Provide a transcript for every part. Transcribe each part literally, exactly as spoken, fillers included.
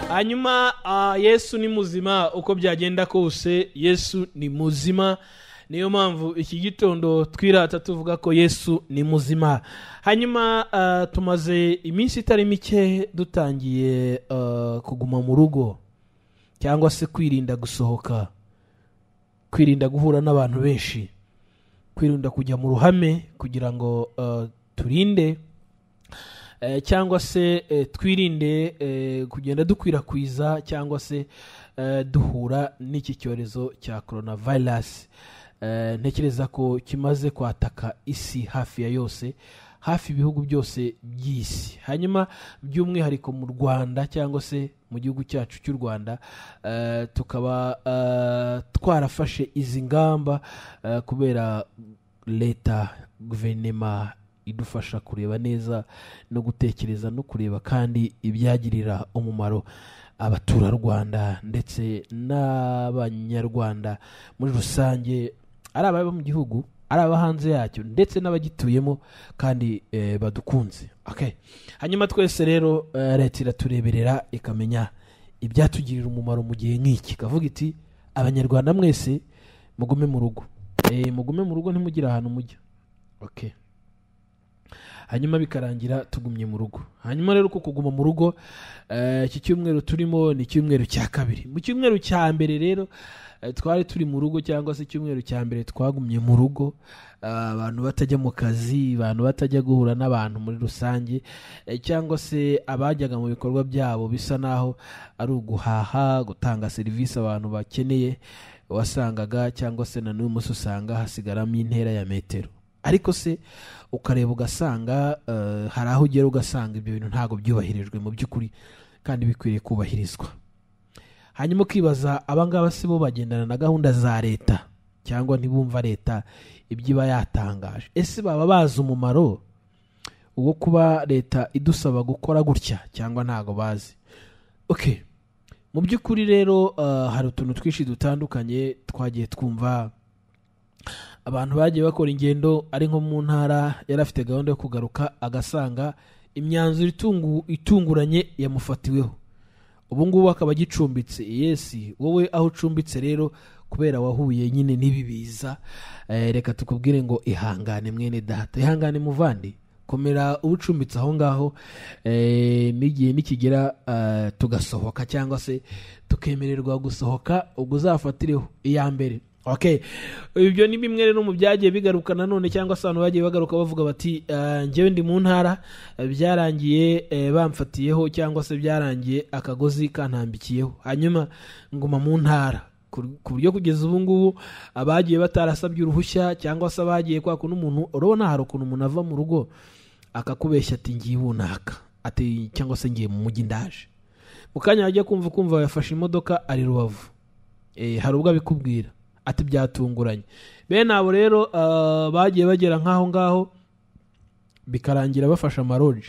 hanyuma uh, Yesu ni muzima uko byagenda kose. Yesu ni muzima, niyo mpamvu iki gitondo twirata tuvuga ko Yesu ni muzima. Hanyuma uh, tumaze iminsi itari mike dutangiye uh, kuguma mu rugo cyangwa se kwirinda gusohoka, kwirinda guhura n'abantu benshi, kwirinda kujya mu ruhame kugira ngo uh, turinde eh, cyangwa se eh, twirinde eh, kugenda dukwirakwiza cyangwa se eh, duhura n'iki cyorezo cya coronavirus. eh, ntekereza ko kimaze kwataka isi hafi ya yose, hafi ibihugu byose by'isi. Hanyuma by'umwihariko mu Rwanda cyangwa se mu gihugu cyacu cy'u Rwanda uh, tukaba uh, twarafashe izi ngamba uh, kubera leta, guverinoma idufasha kureba neza no gutekereza no kureba kandi ibyagirira umumaro abaturarwanda ndetse n'abanyarwanda muri rusange, ari ababa mu gihugu, ari aba hanze yacyo ndetse n'abagituyemo kandi eh, badukunze. Okay. Hanyuma twese rero uh, leta iratureberera ikamenya ibyatugirira umumaro mu gihe nk'iki, kavuga iti abanyarwanda mwese mugume mu rugo. Eh mugume mu rugo, ntimugira ahantu mujya. Okay. Hanyuma bikarangira tugumye mu rugo. Hanyuma rero uko kuguma mu rugo iki uh, cyumweru turimo ni cyumweru cya kabiri. Mu cyumweru cya mbere rero twari turi mu rugo cyangwa se icyumweru cya mbere twagumye mu rugo, abantu uh, batajya mu kazi, abantu batajya guhura n'abantu muri rusange, eh, cyangwa se abajyaga mu bikorwa byabo bisa naho ari uguhaha, gutanga serivisi abantu bakeneye, wasangaga cyangwa se na n'uyu munsi usanga hasigaramo intera ya metero. Ariko se ukareba ugasanga uh, hari aho ugera ugasanga ibyo bintu ntago byubahirijwe mu by'ukuri kandi bikwiriye kubahirizwa. Hanyuma ukibaza abangaba se bo bagendana na gahunda za leta cyangwa ntibumva leta ibyiba yatangaje? Ese baba bazi umumaro uwo kuba leta idusaba gukora gutya cyangwa ntago bazi? Okay. Mu by'ukuri rero uh, hari utuntu twinshi dutandukanye twagiye twumva abantu bagiye bakora ingendo ari nko mu ntara, yarafite gahunda yo kugaruka agasanga imyanzuro itungu itunguranye yamufatiweho. Ubu ngubu akaba gicumbitse. Yes, wowe aho ucumbitse rero kubera wahuye nyine n'ibibiza, eh, reka tukubwire ngo ihangane mwene data, ihangane muvandi, komera ubucumbitse aho ngaho, eh, nigiye nikigera uh, tugasohoka cyangwa se tukemererwa gusohoka, ubwo uzafatireho iya mbere. Okay. Ibyo ni bimwe rero mu byagiye bigaruka nanone cyangwa se abantu bagiye bagaruka bavuga bati uh, njyewe ndi mu ntara, uh, byarangiye uh, bamfatiyeho cyangwa se byarangiye akagozi kantambikiyeho, hanyuma nguma mu ntara ku buryo kugeza ubu ngubu abagiye batarasabye uruhushya cyangwa se abagiye kwa kuno umuntu urabona hari ukuntu umuntu ava mu rugo akakubeshya ati ngiye bunaka ati cyangwa se ngiye mu mujyi ndaje, mukanya ajya kumva kumva yafashe imodoka ari Rubavu, eh hari ubwo abikubwira ati byatunguranye. Bene abo rero uh, bagiye bagera nkaho ngaho bikarangira bafasha amaroji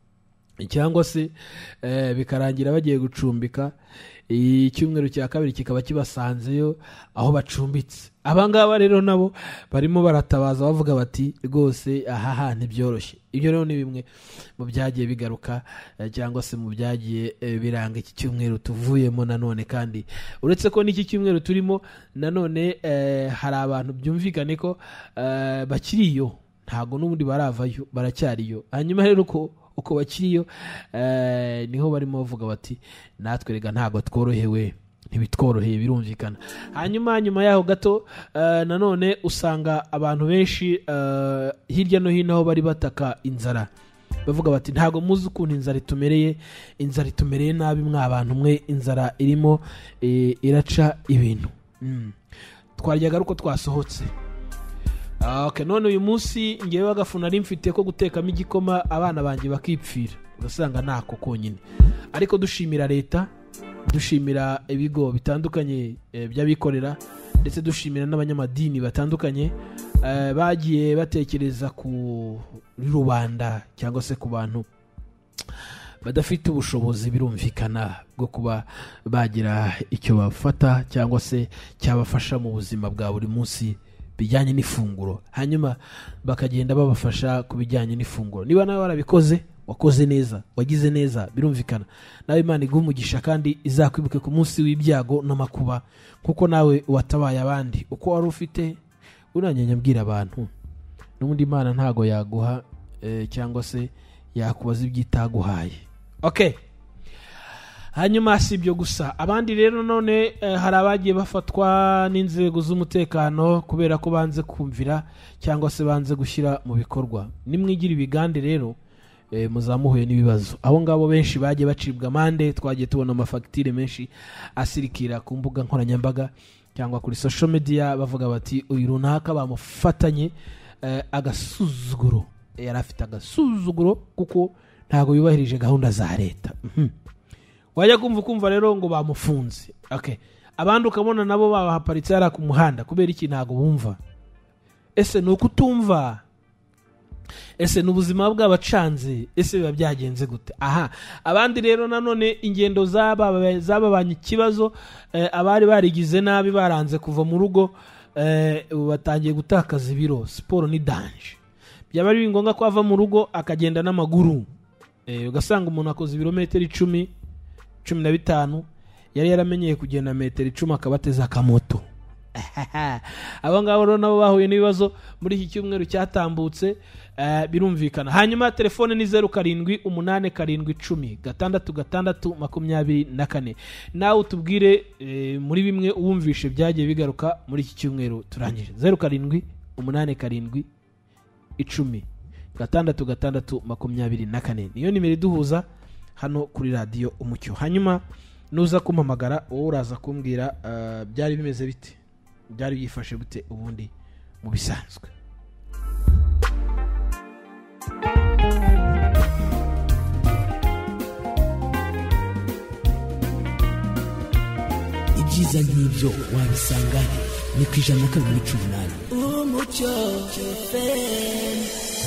cyangwa se uh, bikarangira bagiye gucumbika. Icyumweru cya kabiri kikaba kibasanzeyo aho bacumbitse. Abangaba rero nabo barimo baratabaza bavuga bati rwose aha ha ntibyoroshye. Ibyo rero ni bimwe mu byagiye bigaruka uh, cyangwa se mu byagiye uh, biranga iki cyumweru tuvuyemo nanone, kandi uretse ko n'iki cyumweru turimo nanone uh, hari abantu byumvikane ko uh, bakiriyo, ntago n'ubundi baravayo, baracyariyo. Hanyuma rero uko uko bakiriyo uh, niho barimo bavuga bati natwe rega ntago tworohewe, ntibitworoheye birumvikana. Hanyuma nyuma yaho gato uh, nanone usanga abantu benshi uh, hirya no hino aho bari bataka inzara bavuga bati ntago muzi ukuntu inzara itumereye, inzara itumereye nabi mwa abantu mwe, inzara irimo e, iraca ibintu. mm. Twaryaga uko twasohotse. Okay, none uyu munsi ngewe agafuna ari mfite ko gutekamo igikoma abana banjye bakipfira, ugasanga ntako konyine. Ariko dushimira leta, dushimira ibigo bitandukanye e, by'abikorera ndetse dushimira n'abanyamadini batandukanye e, bagiye batekereza ku rubanda cyangwa se ku bantu badafite ubushobozi birumvikana bwo kuba bagira icyo bafata cyangwa se cyabafasha mu buzima bwa buri munsi bijyanye n'ifunguro, hanyuma bakagenda babafasha ku bijyanye n'ifunguro. Niba nawe warabikoze wakoze neza, wagize neza, birumvikana nawe Imana iguha umugisha kandi izakwibuke ku munsi w'ibyago n'amakuba kuko nawe watabaye abandi uko wari ufite. Uranyanyabwira abantu n'ubundi Imana ntago yaguha eh, cyangwa se yakubaza ibyitaguhaye. Okay, hanyuma si ibyo gusa, abandi rero none eh, hari abagiye bafatwa n'inzego z'umutekano kubera ko banze kumvira cyangwa se banze gushyira mu bikorwa. Nimwigira ibigande rero eh, muzamuhuye n'ibibazo. Abo ngabo benshi bagiye bacibwa amande, twagiye tubona amafagitire menshi asirikira ku mbuga nkoranyambaga cyangwa kuri social media bavuga bati uyu runaka bamufatanye eh, agasuzuguro. Yari afite agasuzuguro kuko ntago yubahirije gahunda za leta. Mhm. Wajya kumva kumva rero ngo bamufunze. Okay, abandi ukabona nabo babahaparitse yara ku muhanda kubera iki ntago bumva. Ese nuko utumva? Ese n'ubuzima bw'abacanze? Ese biba byagenze gute? Aha, abandi rero nanone ingendo zaba zababanye ikibazo, eh, abari barigize nabi baranze kuva mu rugo, eh, batangiye gutakaza ibiro. Siporo ni danger. Byaba ari ngombwa ko ava mu rugo akagenda n'amaguru. Eh, ugasanga umuntu akoze ibirometero icumi, cumi na bitanu, yari yaramenyeye kugenda metero icumi akabateza akamoto. Abo ngabo rero nabo bahuye n'ibibazo muri iki cyumweru cyatambutse, uh, birumvikana. Hanyuma telefone ni zeru karindwi umunani karindwi icumi gatandatu gatandatu makumyabiri na kane. Nawe utubwire eh, muri bimwe uwumvishe byagiye bigaruka muri iki cyumweru turangije. zeru karindwi umunani karindwi icumi gatandatu gatandatu makumyabiri na kane niyo nimero iduhuza hano kuri radio Umucyo. Hanyuma nuza kumpamagara wowe uraza kumbwira uh, byari bimeze bite, byari byifashe bute ubundi mu bisanzwe. Ibyiza nk'ibyo wabisanga ni ku ijana na kabiri n'ibice umunani Umucyo F M.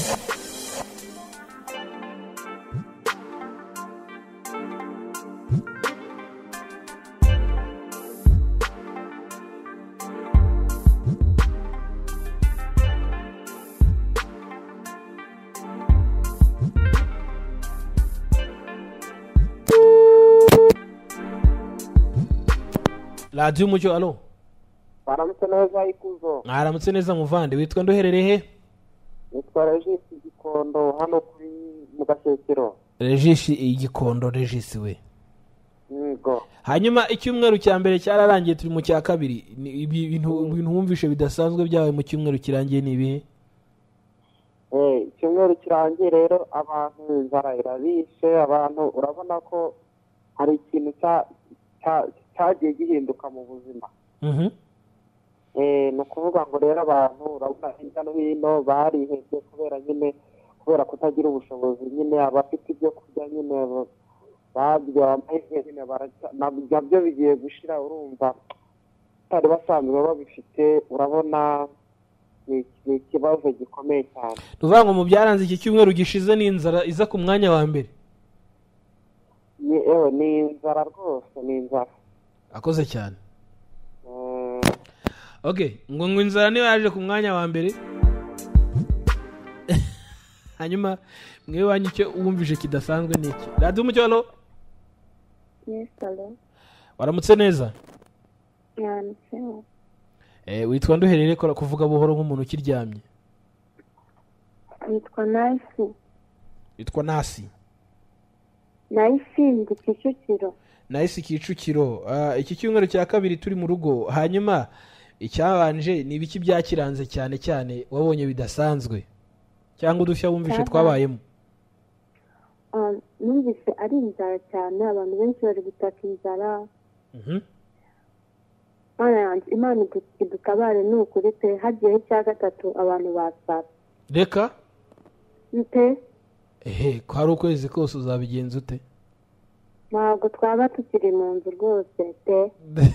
Radio Umucyo, alo. Baramutse neza ikuzo. Mwaramutse neza muvande, witwa nduherereye he? Nitwa Regis Igikondo hano kuri mu Gashyekero. Regis Igikondo, Regis we. Yego. Hanyuma icyumweru cya mbere cyararangiye, turi mu cya kabiri. Ibintu ibintu wumvishe bidasanzwe byawe mu cyumweru kirangiye ni ibihe? Eh, icyumweru kirangiye rero abantu inzara irabishe, abantu urabona ko hari ikintu cya cyagiye gihinduka mu buzima. Mhm. Eh, no kuvuga ngo rero abantu urabona hirya no hino barihebye kubera nyine kubera kutagira ubushobozi, nyine abafite ibyo kurya nyine babyo amahirwe nyine nabyo bigiye gushira. Urumva bari basanzwe babifite, urabona ni ikibazo gikomeye cyane. Tuvuga ngo mu byaranze iki cyumweru gishize ni inzara iza ku mwanya wa mbere. Ni ewe ni inzara rwose, ni inzara. Akoze cyane. Mm. Okay, ngo ngo inzara niyo yaje ku mwanya wa mbere. Hanyuma mwe wanyu cyo wumvise kidasanzwe niki? Radio Umucyo, alo. Yes, alo. Waramutse neza? Yaramutse. Eh, witwa nduherere ko kuvuga buhoro nk'umuntu ukiryamye. Witwa Nasi. Witwa Nasi. Nasi ndi Kicukiro. Nasi Kicukiro. Uh, iki cyumweru cya kabiri turi mu rugo. Hanyuma icyabanje ni ibiki byakiranze cyane cyane wabonye bidasanzwe cyangwa udushya wumvishe twabayemo? Um, numvise ari inzara cyane, abantu benshi bari gutaka inzara. Mhm. Mana Imana idutabare n'ukuri pe, hagiye cya gatatu abantu basaba. Reka? Nte? Ehe, ko hari ukwezi kose uzabigenza ute? Ntabwo twaba tukiri mu nzu rwose pe.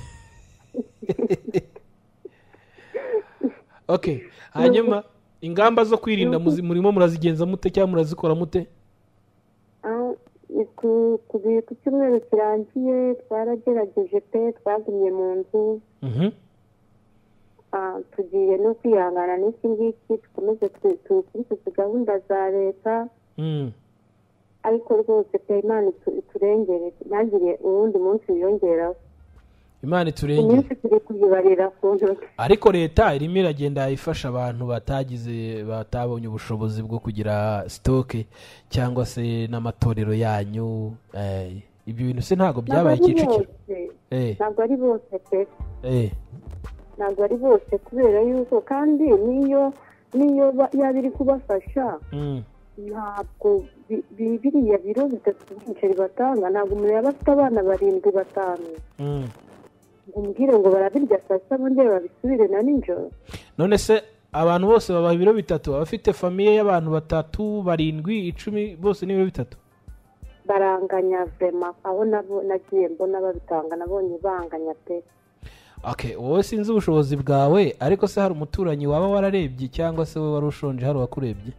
Okay, hanyuma ingamba zo kwirinda murimo murazigenza mute cyangwa murazikora mute? Ah, ku ku cyumweru kirangiye twaragerageje pe, twagumye mu nzu. Mhm. Ah, tugiye no kwihangana n'iki ngiki, dukomeze tukurikize gahunda za leta. Mm. ariko rwose pe Imana itu- iturengere ntagire uwundi munsi wiyongeraho Imana iturengere iminsi turi kuyibarira ku ntoki ariko leta irimo iragenda ifasha abantu batagize batabonye ubushobozi bwo kugira stoke cyangwa se n'amatorero yanyu eh, ibyo bintu se ntabwo byabaye Ntabwo ari Kicukiro bose. eh ntabwo ari bose pe eh ntabwo ari bose kubera yuko kandi niyo niyo ba- yaba iri kubafasha mm. ntabwo bi- bi- biriya biro bitatu by'umuceri batanga ntabwo umuntu yaba afite abana barindwi batanu Mm. ngo umbwire ngo barabirya saa sita bongere babisubire na nijoro none se abantu bose baba ibiro bitatu abafite famiye y'abantu batatu barindwi icumi bose ni ibiro bitatu baranganya vrema aho nabo nagiye mbona babitanga nabonye banganya pe okay wowe sinzi ubushobozi bwawe ariko se hari umuturanyi waba wararebye cyangwa se wowe wari ushonje hari uwakurebye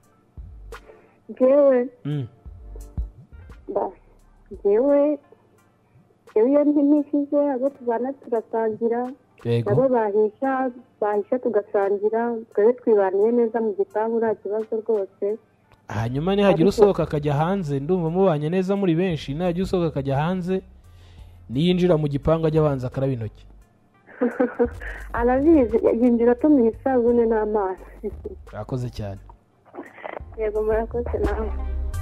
njyewe mm. ba- njyewe njyewe iyo ntimishije abo tubana turasangira yego nabo bahisha bahisha tugasangira twebwe twibaniye neza mu gipangu nta kibazo rwose hanyuma nihagira Ariko- usohoka akajya hanze ndumva mubanye neza muri benshi nihagira usohoka akajya hanze niyinjira mu gipangu ajya abanza akaraba intoki arabizi yinjira tumuha isabune n'amazi urakoze cyane yego murakoze nawe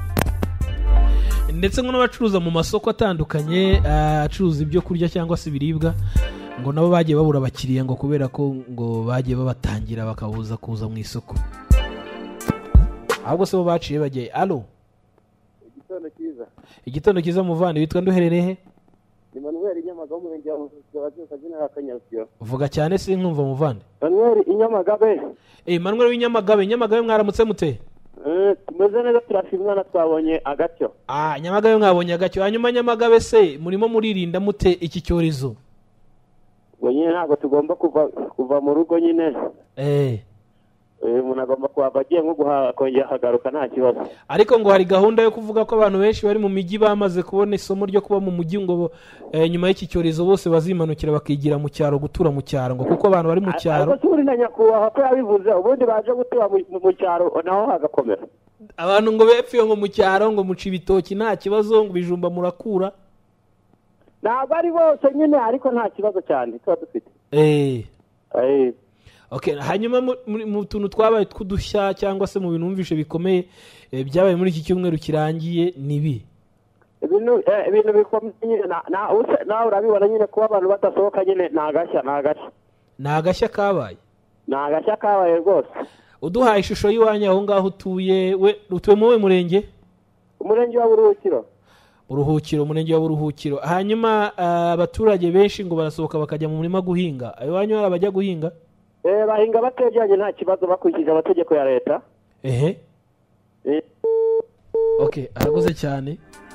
ndetse ngo n'abacuruza mu masoko atandukanye ah, acuruza ibyo kurya cyangwa se ibiribwa ngo nabo bagiye babura abakiriya ngo kubera ko ngo bagiye babatangira bakabuza kuza mu isoko ahubwo se bo baciye bagiye alo igitondo cyiza igitondo cyiza muvandi witwa nduherereye he ni Manuel Inyamaga w'umurenge wa Muzuka wabyuka kazina Kanyarusyo vuga cyane sinkumva muvandi Manuel Inyamagabe eh Manuel w'inyamagabe nyamagabe mwaramutse mute eh tumeze neza turashimwa na twabonye agacyo ah nyamagabe mwabonye agacyo hanyuma nyamagabe se murimo muririnda mute iki cyorezo ngo nyine ntabwo tugomba kuva kuva mu rugo nyine eh eh umuntu agomba kuhava agiye nko guha kongera akagaruka nta kibazo ariko ngo hari gahunda yo kuvuga ko abantu benshi bari mu mijyi bamaze kubona isomo ryo kuba mu mujyi ngo eh, nyuma y'iki cyorezo bose bazimanukira bakigira mu cyaro gutura mu cyaro ngo kuko abantu bari mu cyaro ariko turi na nyakubahwa ko yabivuze ubundi baje gutura mu- mu cyaro naho hagakomera abantu ngo bepfiye ngo mu cyaro ngo muca ibitoki nta kibazo ngo ibijumba murakura ntabwo ari bose nyine ariko nta kibazo cyane tuba dufite eh eh okay hanyuma mu- mu mu tuntu twabaye tw'udushya cyangwa se mu bintu wumvishe bikomeye eh, byabaye muri iki cyumweru kirangiye nibi ibintu eh, ibintu bikomeye nyine na na use- nawe urabibona nyine kuba abantu badasohoka nyine ni agashya ni agashya ni agashya kabaye ni agashya kabaye rwose uduhaye ishusho y'iwanyu aho ngaho utuye we utuye mu we murenge umurenge wa Buruhukiro uruhukiro umurenge wa buruhukiro hanyuma ah, abaturage benshi ngo barasohoka bakajya mu murima guhinga iwanyu hari abajya guhinga eh bahinga bategeranye nta kibazo bakurikije amategeko ya leta ehe eh okay arakoze cyane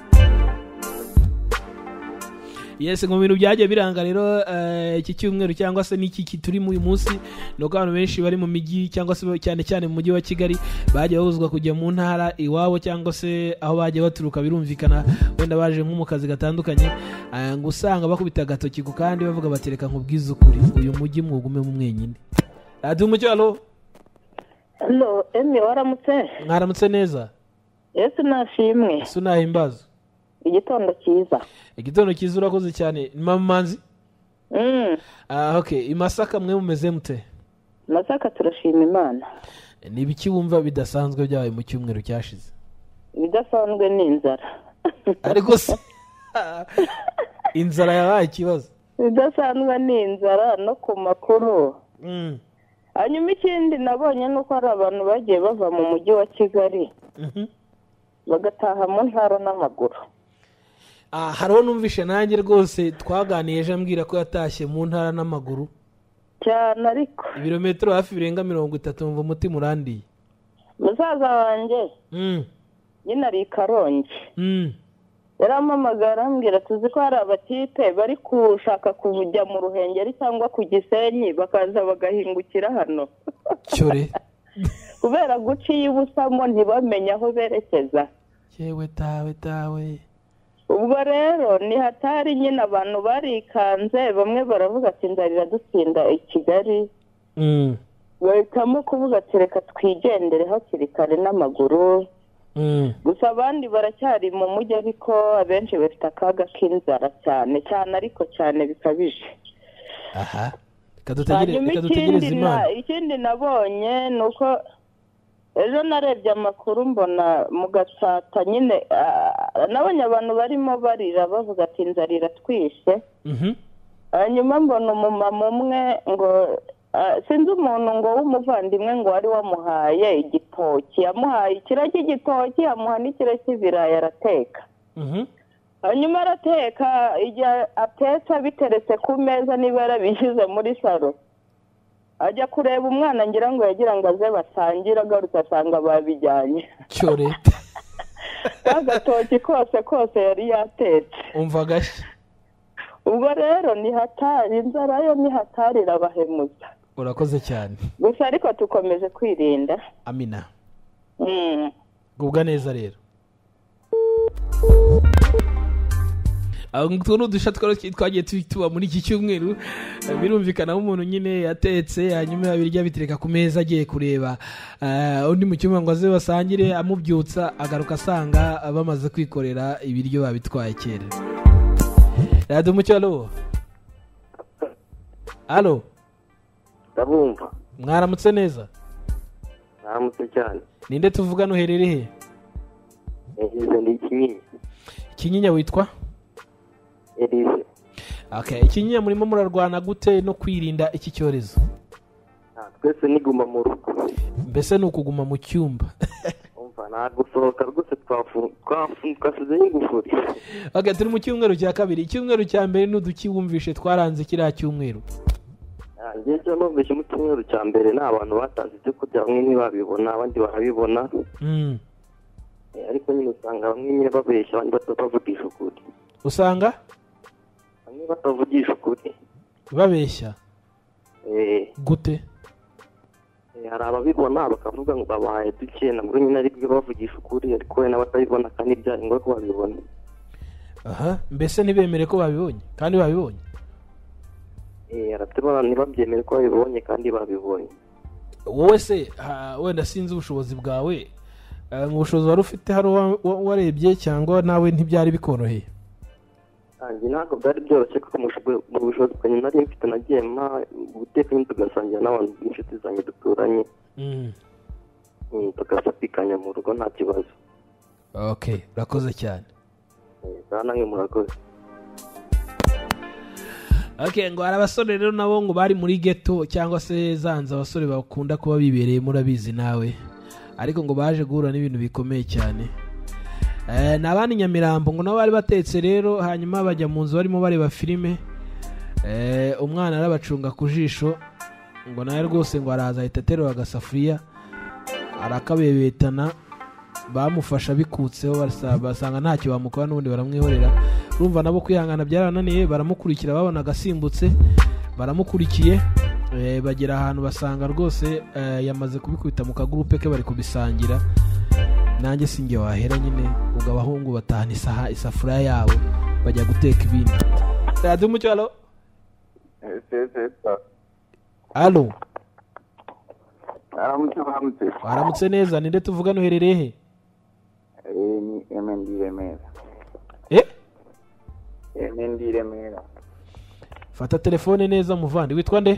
yes ngo mu bintu byagiye biranga rero eh, iki cyumweru cyangwa se n'iki ki- turi mu uyu munsi ni uko abantu benshi bari mu mijyi cyangwa se cyane cyane mu mujyi wa Kigali bagiye babuzwa kujya mu ntara iwabo cyangwa se aho bagiye baturuka birumvikana wenda baje nko mu kazi gatandukanye eh, ngo usanga bakubita agatoki ku kandi bavuga bati reka nkubwize ukuri uyu mujyi mwugume mu mwenyine radiyo umucyo alo Hello, Emi waramutse? mwaramutse neza Yesu nashimwe. ese unahimbaza Igitondo cyiza. igitondo cyiza urakoze cyane ni mama manzi Mm. ah okay i Masaka mwe mumeze mute Masaka turashima Imana. ni ibiki wumva bidasanzwe byabaye mu cyumweru cyashize Ibidasanzwe ni inzara. ariko se inzara yabaye ikibazo Ibidasanzwe ni inzara no ku makuru. mm. Hanyuma ikindi nabonye nuko hari abantu bagiye bava mu mujyi wa Kigali Mhm. bagataha mu ntara n'amaguru. ah hariho numvishe nanjye rwose twaganiye ejo ambwira ko yatashye mu ntara n'amaguru Cyane ariko ibirometero hafi birenga mirongo itatu mva umutima urandiye musaza wanjye mm. nyine ari i Karongi. Mm. Yarampamagara arambwira tuzi ko hari abatipe bari gushaka kujya mu Ruhengeri cyangwa ku Gisenyi bakaza bagahingukira hano cyore kubera guciye ubusamo ntibamenye aho berekeza. yewe tawe tawe Ubwo rero ni hatari nyine abantu barikanze bamwe baravuga ati ndarira dutsinda i Kigali mm. bahitamo kuvuga ati reka twigendere hakiri kare n'amaguru gusa abandi baracyari mu mujyi ariko abenshi bafite akaga k'inzara cyane cyane ariko cyane bikabije. Aha kadutegereze Imana. Ikindi nabonye nuko ejo narebye amakuru mbona mu Gatsata nyine nabonye abantu barimo barira bavuga ati inzara iratwishe. Hanyuma mbona umumama umwe ngo sinzi umuntu ngo w'umuvandimwe ngo wari wamuhaye igitoki, yamuhaye ikiro cy'igitoki, amuha n'ikiro cy'ibirayi arateka. Hanyuma arateka, igihe atetse biteretse ku meza niba yarabishyize muri saro, ajya kureba umwana ngira ngo yagira ngo aze basangire, agarutse asanga babijyanye. Cyo leta agatoki kose kose yari yatetse. Umva gashya. Ubwo rero ni hatari, inzara yo ni hatari irabahemuza. Urakoze cyane. Gusa ariko tukomeje kwirinda. Amina. Mm. Gubwa neza rero. Aho ngutunu dushatwa twagiye tuba muri iki cyumweru birumvikana umuntu nyine yatetse hanyuma abirya bitereka ku meza agiye kureba undi mu cyumba ngo aze basangire, amubyutsa agaruka asanga bamaze kwikorera ibiryo babitwaye kera. Radio Mucyo, alo. Alo. Ndabumva. Mwaramutse neza? Mwaramutse cyane. Ninde tuvugana uherere he? Elize ndi Kinyinya. Kinyinya witwa? Elize. Okay, Kinyinya murimo murarwana gute no kwirinda iki cyorezo? Ah, twese niguma mu rugo. Mbese ni ukuguma mu cyumba. Umva na gusohoka rwose twafu twafukasize y'ingufuri. Okay, turi mu cyumweru cya kabiri. Icyumweru cya mbere n'uduki wumvishe twaranze kiriya cyumweru. Ah, ngiye cyo numvishe mu cyumweru cya mbere na abantu batanze cyo kurya bamwe ntibabibona abandi barabibona. Mm. Ariko nyine usanga bamwe nyine babeshya abandi batavugisha ukuri. Usanga bamwe batavugisha ukuri. Babeshya. Eh, gute? hari ababibona bakavuga ngo babaye duke nabwo nyine ari byo bavugisha ukuri ariko we n'abatabibona kandi byari ngo ko babibona. Aha, mbese ntibemere ko babibonye kandi babibonye. Eh, aratubona nibabyemere ko babibonye kandi babibonye. Wowe se wenda sinzi ubushobozi bwawe, mu bushobozi wari ufite hari warebye cyangwa nawe ntibyari bikoroheye? Angi nako byari byoroshye kuko mu bushobozi bwanjye nari mfite nagiye ma guteka nyine tugasangira n'abantu b'inshuti zanjye duturanye. Mm. Mm, tugafatikanya mu rugo nta kibazo. Okay, urakoze cyane. Eh, sana nge murakoze. Okay, ngo hari abasore rero nabo ngo bari muri ghetto cyangwa se zanza abasore bakunda kuba bibereye murabizi nawe, ariko ngo baje guhura n'ibintu bikomeye cyane. Eh, nabandi Nyamirambo ngo nabo bari batetse rero hanyuma bajya mu nzu barimo bareba filime. Eh, umwana arabacunga ku jisho ngo nawe rwose ngo araza ahita aterura agasafuriya arakabebetana, bamufasha bikutseho basanga ntacyo bamukora n'ubundi baramwihorera. Urumva nabo kwihangana byarananiye, baramukurikira babona agasimbutse, baramukurikiye eh, bagera ahantu basanga rwose eh, yamaze kubikubita mu kagurupe ke bari kubisangira. Nanjye singe wahera nyine ubwo abahungu batahana isaha isafuriya yabo bajya guteka ibindi. Radio Mucyo, alo. Alo. Aramutse aramutse. Aramutse neza, ninde tuvugana uherereye he? Eh, ni M N D Remera. Eh? M N D Remera. Fata telefone neza muvandi, witwa nde?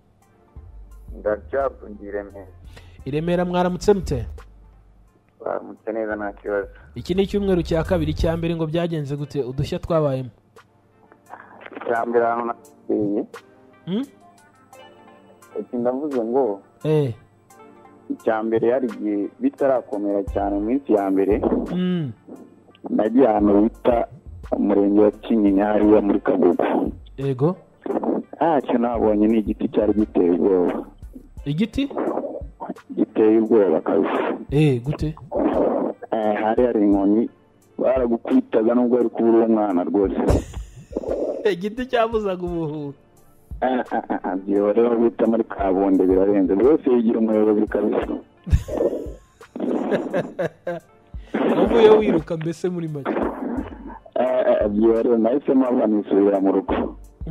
Ndajabu ndi Remera. Iremera mwaramutse mute? Baramutse neza nta kibazo. Iki ni icyumweru cya kabiri, cya mbere ngo byagenze gute udushya twabayemo? Cyambere hano nakeye. Hmm? Ati ndavuze ngo eh icyambere yari bitarakomera cyane mu minsi ya mbere. Mm. Nagiye hano bita umurenge wa Kinyinya hariya muri Kagugu. Ego. Ah, cyo nabonye ni igiti cyari giteye ubwoba. Igiti? Giteye ubwoba kabisa. Eh, gute? Eh, hari hari inkoni baragukwitaga nubwo ari kubura umwana rwose. Igiti cyabuzaga ubuhu. Ah ah ah, byo rero bita muri Kabonde birarenze. Rwose yigira umuyobozi kabisa. Uvuye wiruka mbese muri make. Eh, byo rero nahise mpanisubira mu rugo.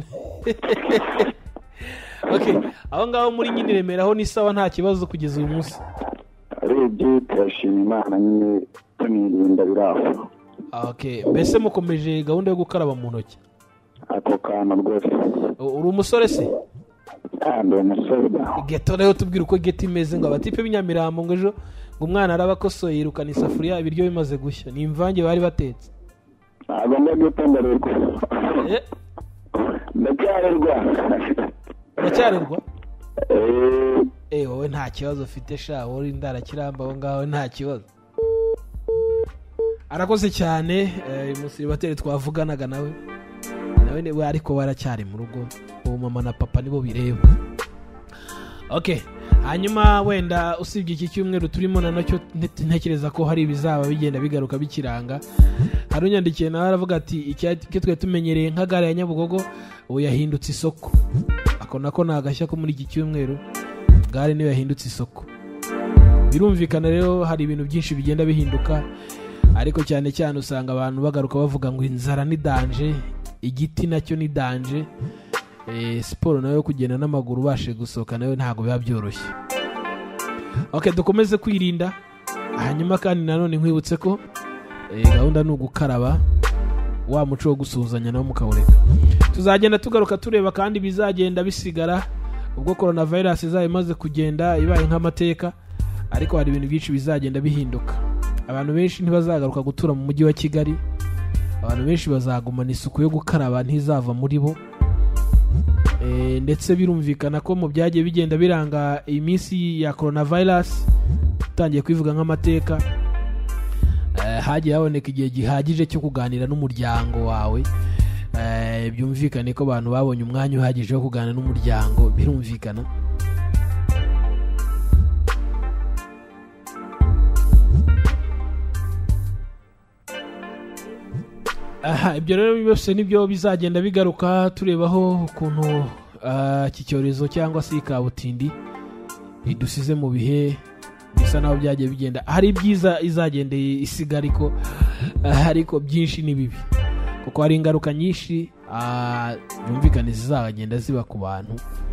Okay, aho ngaho muri nyine Remera aho ni sawa nta kibazo kugeza uyu munsi. Arebye turashima Imana nyine ariko nirinda biraho. Okay, mbese mukomeje gahunda yo gukaraba mu ntoki? Ako kana rwose. Uri umusore se? Ah, ndi umusore. Geto rero tubwira uko geto imeze ngo abatipe b'inyamirambo ngo ejo ngo umwana arabakosoye yirukana isafuriya ibiryo bimaze gushya. Ni imvange bari batetse. Agomba gutondererwa. Eh? Ndacyarerwa. Ndacyarerwa? Eh, eh wowe nta kibazo ufite sha, wowe ndarakiramba aho ngaho nta kibazo. Arakoze cyane uyu musiribateri twavuganaga nawe. Nawe ni we ariko waracyari mu rugo. Uwo mama na papa nibo bireba. Okay. Hanyuma wenda usibye iki cyumweru turimo na nacyo ntekereza ko hari ibizaba bigenda bigaruka bikiranga. Hari unyandikiye nawe aravuga ati iki twe tumenyereye nka gare ya Nyabugogo ubu yahindutse isoko. Ako nako nagashya ko muri iki cyumweru gare niyo yahindutse isoko. Birumvikana rero hari ibintu byinshi bigenda bihinduka, ariko cyane cyane usanga abantu bagaruka bavuga ngo inzara ni danje, igiti nacyo ni danje. Eh, siporo nayo kugenda n'amaguru bashe gusohoka nayo ntago biba byoroshye. Okay, dukomeze kwirinda. Hanyuma kandi nanone nkwibutse ko eh, gahunda ni ugukaraba, wa muco wo gusuhuzanya nawo mukawureka. Tuzagenda tugaruka tureba kandi bizagenda bisigara ubwo coronavirus izaye imaze kugenda ibaye nk'amateka, ariko hari ibintu byinshi bizagenda bihinduka. Abantu benshi ntibazagaruka gutura mu mujyi wa Kigali. Abantu benshi bazagumana isuku yo gukaraba ntizava muri bo. E, ndetse birumvikana ko mu byagiye bigenda biranga iyi minsi ya coronavirus utangiye kwivuga nk'amateka, e, hagiye haboneka igihe gihagije cyo kuganira n'umuryango wawe. E, byumvikane ko abantu babonye umwanya uhagije wo kuganira n'umuryango, birumvikana. Aha, ibyo rero byose nibyo bizagenda bigaruka turebaho ukuntu iki cyorezo cyangwa se ikabutindi idusize mu bihe bisa naho byagiye bigenda. Hari ibyiza izagenda isiga, ariko ariko byinshi ni bibi kuko hari ingaruka nyinshi byumvikane zizagenda ziba ku bantu.